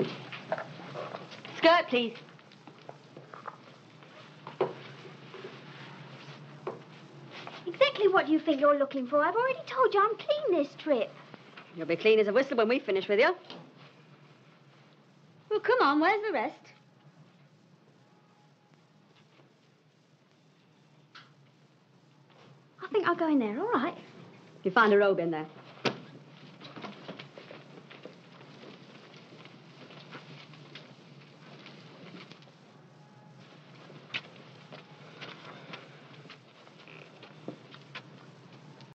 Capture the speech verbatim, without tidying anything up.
Skirt, please. Exactly what do you think you're looking for? I've already told you I'm clean this trip. You'll be clean as a whistle when we finish with you. Well, come on, where's the rest? I think I'll go in there, all right? You find a robe in there.